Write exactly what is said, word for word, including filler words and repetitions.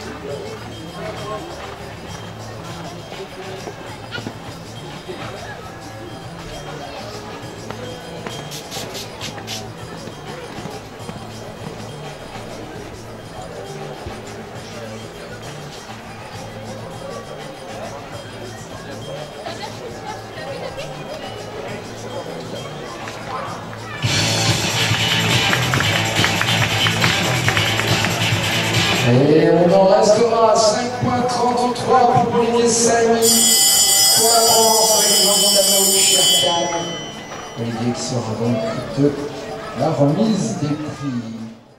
Et on en restera à cinq points trente-trois pour Olivier Samy. Point d'avance avec Jean-Dano Cherkan. Olivier qui sera donc de la remise des prix.